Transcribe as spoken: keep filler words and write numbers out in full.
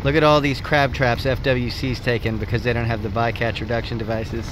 Look at all these crab traps F W C's taken because they don't have the bycatch reduction devices.